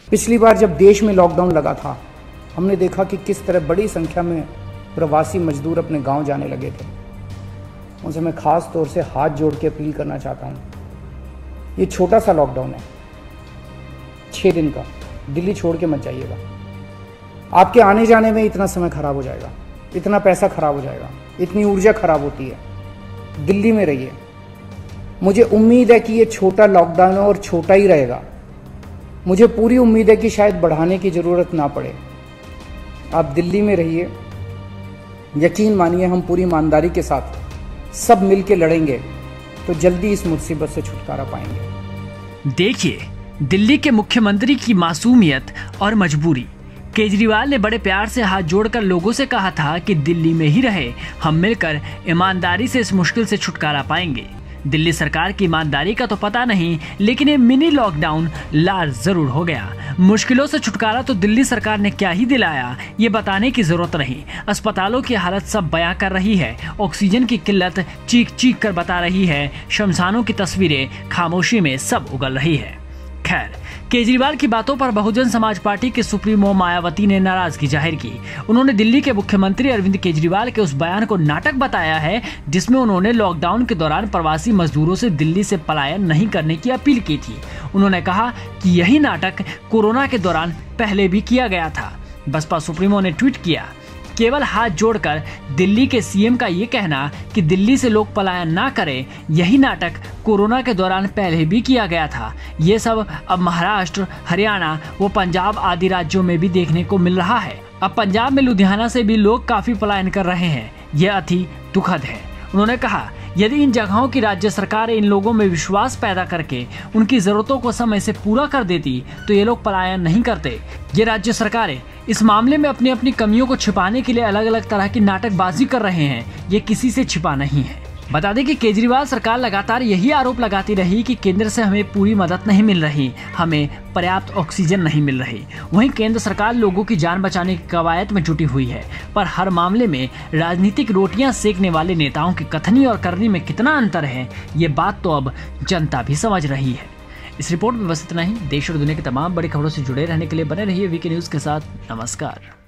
पिछली बार जब देश में लॉकडाउन लगा था, हमने देखा कि किस तरह बड़ी संख्या में प्रवासी मजदूर अपने गांव जाने लगे थे। उनसे मैं खास तौर से हाथ जोड़ के अपील करना चाहता हूँ, ये छोटा सा लॉकडाउन है, 6 दिन का, दिल्ली छोड़ के मत जाइएगा। आपके आने जाने में इतना समय खराब हो जाएगा, इतना पैसा खराब हो जाएगा, इतनी ऊर्जा खराब होती है। दिल्ली में रहिए। मुझे उम्मीद है कि ये छोटा लॉकडाउन है और छोटा ही रहेगा। मुझे पूरी उम्मीद है कि शायद बढ़ाने की ज़रूरत ना पड़े। आप दिल्ली में रहिए। यकीन मानिए, हम पूरी ईमानदारी के साथ सब मिलके लड़ेंगे तो जल्दी इस मुसीबत से छुटकारा पाएंगे। देखिए दिल्ली के मुख्यमंत्री की मासूमियत और मजबूरी। केजरीवाल ने बड़े प्यार से हाथ जोड़कर लोगों से कहा था कि दिल्ली में ही रहे, हम मिलकर ईमानदारी से इस मुश्किल से छुटकारा पाएंगे। दिल्ली सरकार की ईमानदारी का तो पता नहीं, लेकिन ये मिनी लॉकडाउन लार जरूर हो गया। मुश्किलों से छुटकारा तो दिल्ली सरकार ने क्या ही दिलाया, ये बताने की जरूरत नहीं। अस्पतालों की हालत सब बयां कर रही है, ऑक्सीजन की किल्लत चीख चीख कर बता रही है, शमशानों की तस्वीरें खामोशी में सब उगल रही है। खैर, केजरीवाल की बातों पर बहुजन समाज पार्टी के सुप्रीमो मायावती ने नाराजगी जाहिर की। उन्होंने दिल्ली के मुख्यमंत्री अरविंद केजरीवाल के उस बयान को नाटक बताया है जिसमें उन्होंने लॉकडाउन के दौरान प्रवासी मजदूरों से दिल्ली से पलायन नहीं करने की अपील की थी। उन्होंने कहा कि यही नाटक कोरोना के दौरान पहले भी किया गया था। बसपा सुप्रीमो ने ट्वीट किया, केवल हाथ जोड़कर दिल्ली के सीएम का ये कहना कि दिल्ली से लोग पलायन ना करें, यही नाटक कोरोना के दौरान पहले भी किया गया था। ये सब अब महाराष्ट्र, हरियाणा व पंजाब आदि राज्यों में भी देखने को मिल रहा है। अब पंजाब में लुधियाना से भी लोग काफी पलायन कर रहे हैं। यह अति दुखद है। उन्होंने कहा, यदि इन जगहों की राज्य सरकारें इन लोगों में विश्वास पैदा करके उनकी जरूरतों को समय से पूरा कर देती तो ये लोग पलायन नहीं करते। ये राज्य सरकारें इस मामले में अपनी अपनी कमियों को छिपाने के लिए अलग अलग तरह की नाटकबाजी कर रहे हैं। ये किसी से छिपा नहीं है। बता दें कि केजरीवाल सरकार लगातार यही आरोप लगाती रही कि केंद्र से हमें पूरी मदद नहीं मिल रही, हमें पर्याप्त ऑक्सीजन नहीं मिल रही। वहीं केंद्र सरकार लोगों की जान बचाने की कवायद में जुटी हुई है, पर हर मामले में राजनीतिक रोटियां सेकने वाले नेताओं की कथनी और करनी में कितना अंतर है, ये बात तो अब जनता भी समझ रही है। इस रिपोर्ट में बस इतना ही। देश और दुनिया की तमाम बड़ी खबरों से जुड़े रहने के लिए बने रहिए वीके न्यूज के साथ। नमस्कार।